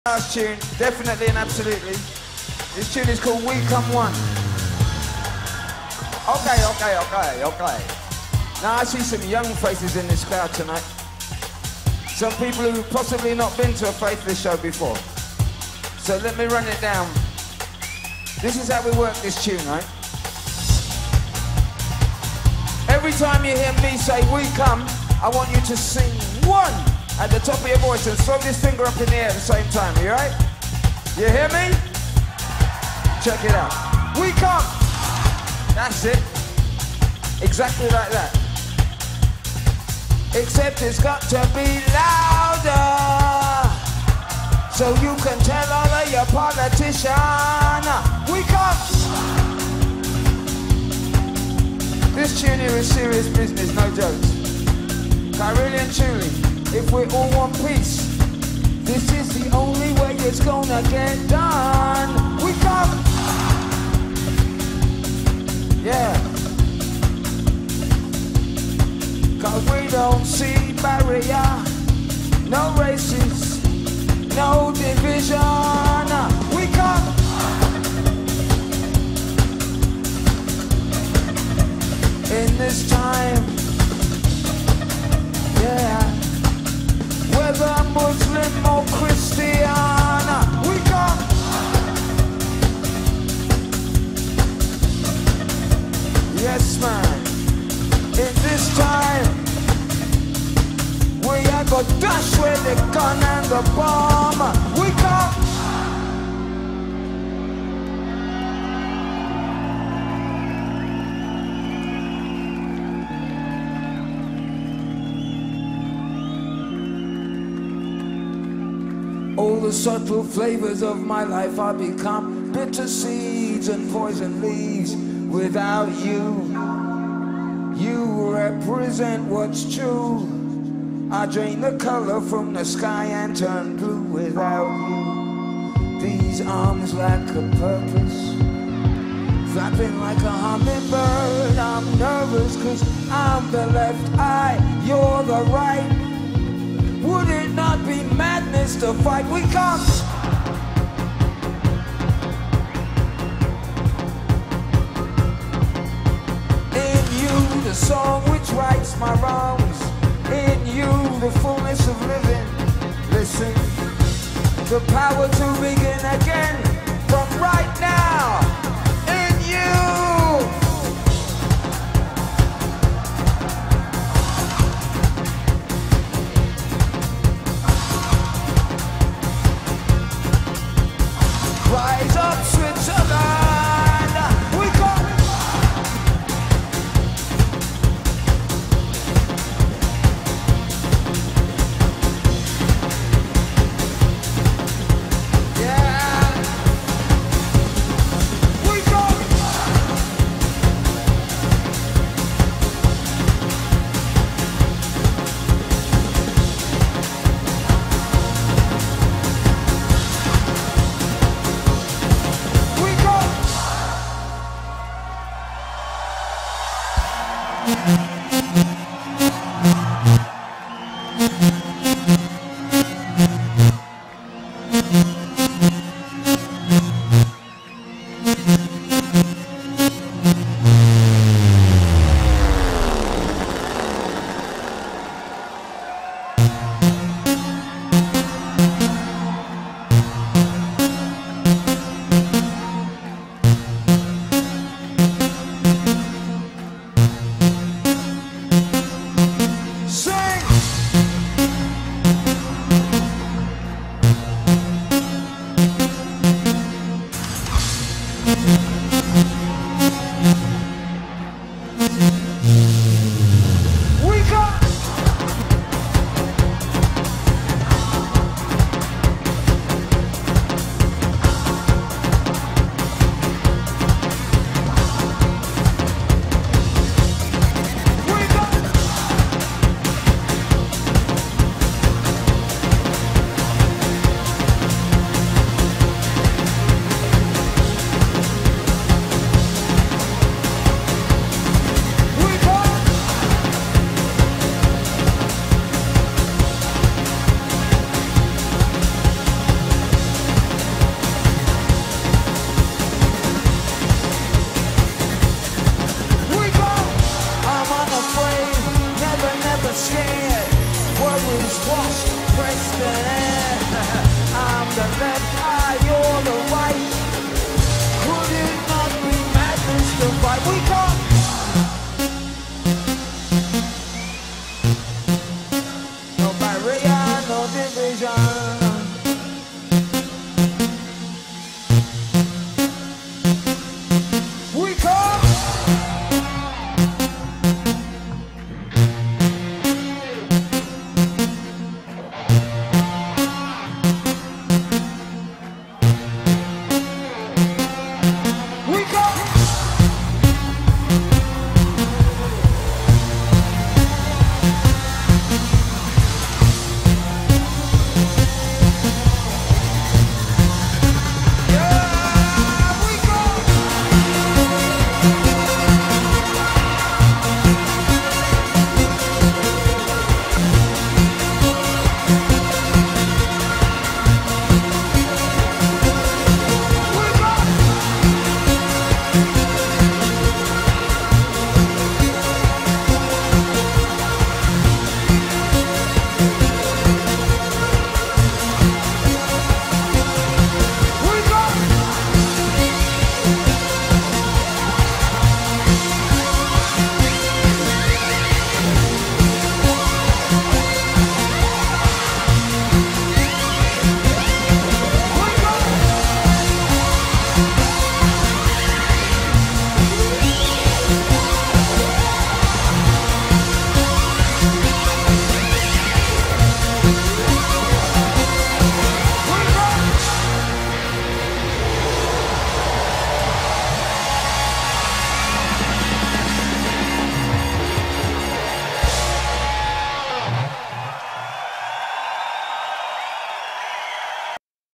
Last tune, definitely and absolutely. This tune is called We Come One. Okay. Now I see some young faces in this crowd tonight. Some people who've possibly not been to a Faithless show before. So let me run it down. This is how we work this tune, right? Every time you hear me say we come, I want you to sing one at the top of your voice and throw this finger up in the air at the same time. Are you right? You hear me? Check it out. We come. That's it. Exactly like that. Except it's got to be louder, so you can tell all of your politicians, we come. This tune here is serious business, no jokes. I really and truly, if we're all one piece, this is the only way it's gonna get done. We come. Yeah. Cause we don't see barrier, no races, no division. We come. In this time, yeah, whether Muslim or Christian, we come. Yes, man. In this time, we are go dash with the gun and the bomb. We come. All the subtle flavors of my life are become bitter seeds and poison leaves. Without you, you represent what's true. I drain the color from the sky and turn blue. Without you, these arms lack a purpose. Flapping like a hummingbird, I'm nervous cause I'm the left eye, you're the right. Would it not be madness to fight? We come. In you, the song which rights my wrongs. In you, the fullness of living. Listen, the power to begin again from right now.